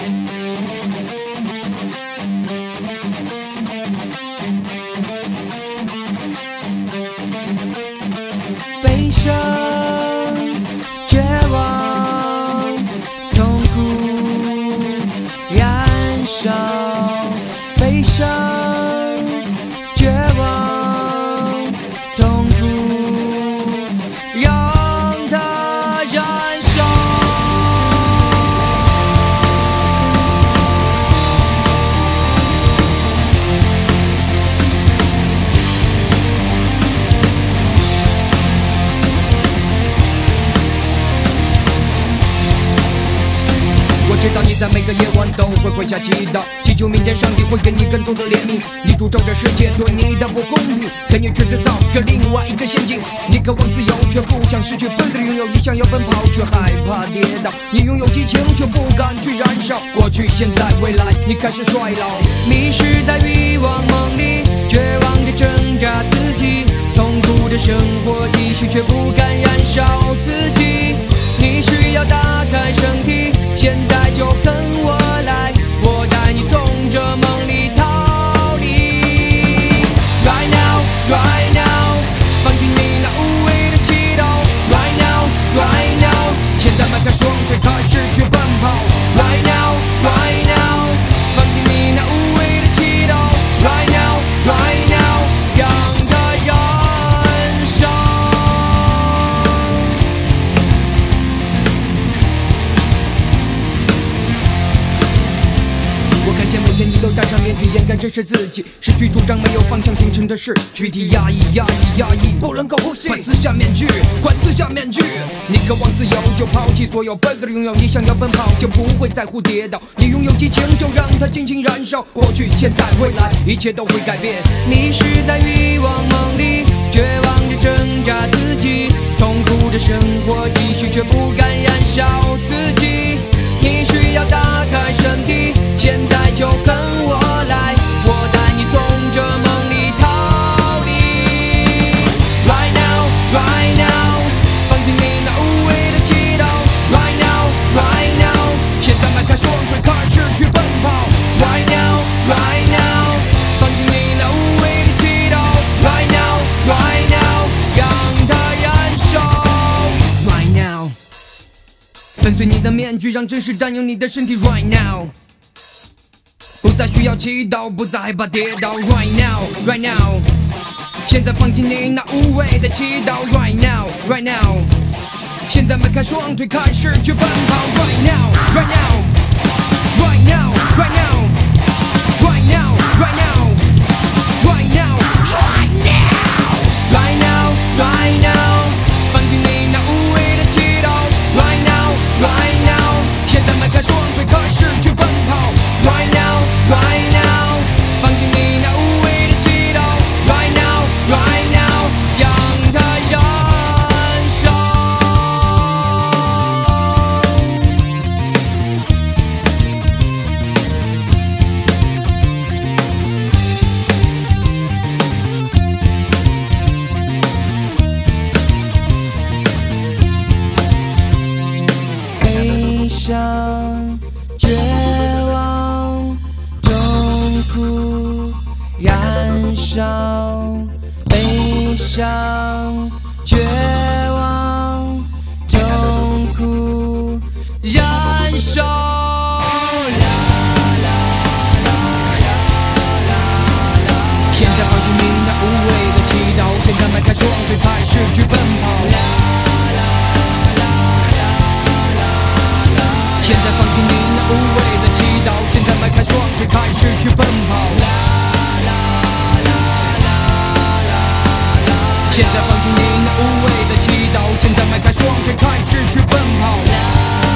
悲伤、绝望、痛苦、燃烧。悲伤、绝望、痛苦，让它燃烧。我知道你在每个夜晚都会跪下祈祷，祈求明天上帝会给你更多的怜悯。你诅咒这世界对你的不公平，可你却制造着另外一个陷阱。你渴望自由，却不想失去本自的拥有；你想要奔跑，却害怕跌倒。你拥有激情，却不敢去燃烧。过去、现在、未来，你开始衰老，迷失在欲望梦里，绝望地挣扎自己，痛苦的生活继续，却不敢燃烧自己。你需要打开身体，现在就跟我来，我带你从这梦里逃离。Right now, right now， 放弃你那无谓的祈祷。Right now, right now， 现在迈开双腿开始去奔跑。Right now, right now， 放弃你那无谓的祈祷。Right now, right now， 让它燃烧。我看见每天你都戴上面具掩盖真实自己，失去主张没有方向，精神的是躯体压抑，压抑，压抑，不能够呼吸。快撕下面具，快撕下面具！你渴望自由，就抛弃所有本自的拥有；你想要奔跑，就不会在乎跌倒。你拥有激情，就让它尽情燃烧。过去、现在、未来，一切都会改变。迷失在欲望梦里，绝望地挣扎自己，痛苦的生活继续，却不敢燃烧自己。你需要打开身体，现在就跟我来，我带你从这梦里逃离。Right now, right now， 放弃你那无谓的祈祷。Right now, right now， 现在迈开双腿开始去奔跑。Right now, right now， 放弃你那无谓的祈祷。Right now, right now， 让它燃烧。Right now， 粉碎你的面具，让真实占有你的身体。Right now， 不再需要祈祷，不再害怕跌倒。Right now, right now， 现在放弃你那无谓的祈祷。Right now, right now， 现在迈开双腿开始去奔跑。Right now, right now， right now, right now， right now, right now， right now， right now， right now， 放弃你那无谓的祈祷。Right now, right now， 现在迈开双腿开始去奔跑。Right now, right now， 放弃你那无谓的祈祷。Right now, right now， 让它燃烧。悲伤、绝望、痛苦、燃烧。悲伤、绝望、痛苦、燃烧。现在放弃你那无谓的祈祷，现在迈开双腿开始去奔跑。现在放弃你那无谓的祈祷，现在迈开双腿开始去奔跑。现在放弃你那无谓的祈祷，现在迈开双腿开始去奔跑。